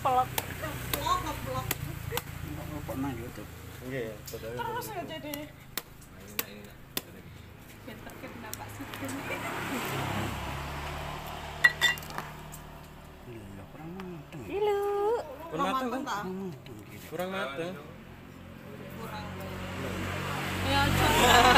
Goblok. Goblok. Kok nang YouTube. Nggih, betul. Terus aja deh. Bentar kenapa sih? Iya, kurang mateng. Ilu. Kurang mateng kan? tak? Kurang mateng. Kurang. Ya, coba.